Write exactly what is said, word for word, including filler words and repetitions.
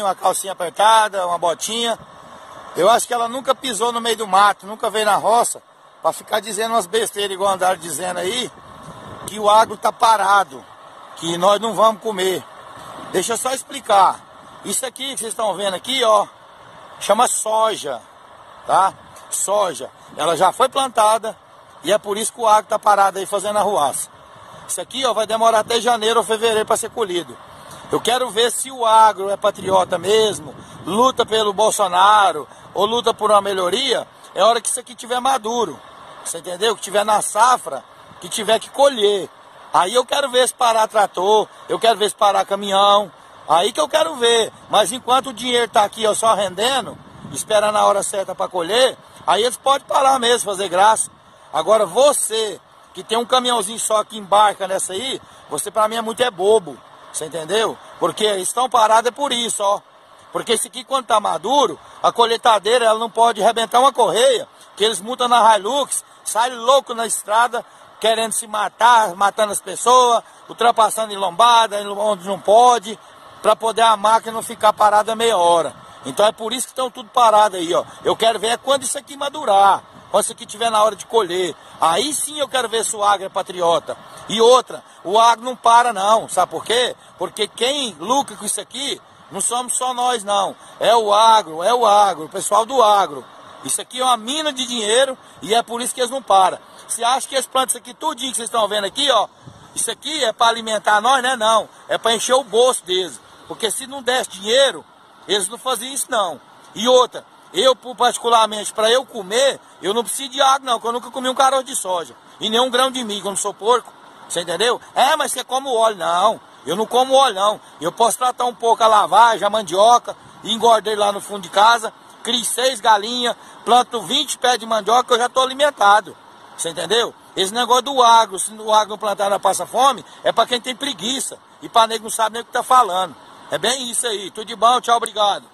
uma calcinha apertada, uma botinha. Eu acho que ela nunca pisou no meio do mato, nunca veio na roça, para ficar dizendo umas besteiras igual andaram dizendo aí, que o agro tá parado, que nós não vamos comer. Deixa eu só explicar. Isso aqui que vocês estão vendo aqui, ó, chama soja, tá? Soja. Ela já foi plantada e é por isso que o agro tá parado aí fazendo arruaça. Isso aqui, ó, vai demorar até janeiro ou fevereiro para ser colhido. Eu quero ver se o agro é patriota mesmo, luta pelo Bolsonaro ou luta por uma melhoria. É hora que isso aqui tiver maduro, você entendeu? Que tiver na safra, que tiver que colher. Aí eu quero ver se parar trator, eu quero ver se parar caminhão. Aí que eu quero ver. Mas enquanto o dinheiro tá aqui, ó, só rendendo, esperando a hora certa para colher, aí eles podem parar mesmo, fazer graça. Agora você, que tem um caminhãozinho só que embarca nessa aí, você pra mim é muito é bobo. Você entendeu? Porque estão parados é por isso, ó. Porque esse aqui, quando tá maduro, a colheitadeira ela não pode arrebentar uma correia, que eles multam na Hilux, saem louco na estrada, querendo se matar, matando as pessoas, ultrapassando em lombada, onde não pode, para poder a máquina não ficar parada meia hora. Então é por isso que estão tudo parado aí, ó. Eu quero ver é quando isso aqui madurar, quando isso aqui estiver na hora de colher. Aí sim eu quero ver se o agro é patriota. E outra, o agro não para não, sabe por quê? Porque quem lucra com isso aqui não somos só nós não, é o agro, é o agro, o pessoal do agro. Isso aqui é uma mina de dinheiro e é por isso que eles não param. Você acha que eles plantam isso aqui tudinho que vocês estão vendo aqui, ó? Isso aqui é para alimentar nós, né? Não, é para encher o bolso deles. Porque se não desse dinheiro, eles não faziam isso não. E outra, eu particularmente, para eu comer, eu não preciso de agro não, porque eu nunca comi um caroço de soja. E nem um grão de milho, eu não sou porco. Você entendeu? É, mas você come óleo. Não, eu não como óleo não. Eu posso tratar um pouco a lavagem, a mandioca, e engordei lá no fundo de casa, crio seis galinhas, planto vinte pés de mandioca, eu já estou alimentado. Você entendeu? Esse negócio do agro, se o agro não plantar na passa fome, é para quem tem preguiça. E para nego não sabe nem o que tá falando. É bem isso aí. Tudo de bom, tchau, obrigado.